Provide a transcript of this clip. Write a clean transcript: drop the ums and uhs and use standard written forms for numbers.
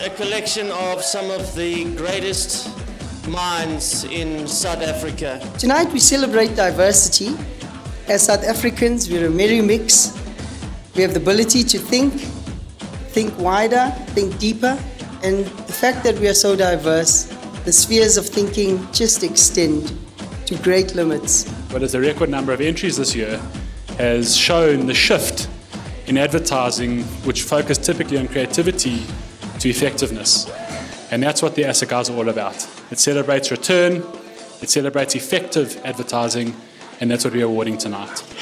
a collection of some of the greatest minds in South Africa. Tonight we celebrate diversity. As South Africans, we're a merry mix. We have the ability to think wider, think deeper, and the fact that we are so diverse, the spheres of thinking just extend to great limits. But as a record number of entries this year has shown the shift in advertising, which focused typically on creativity, to effectiveness. And that's what the Assegais are all about. It celebrates return, it celebrates effective advertising, and that's what we're awarding tonight.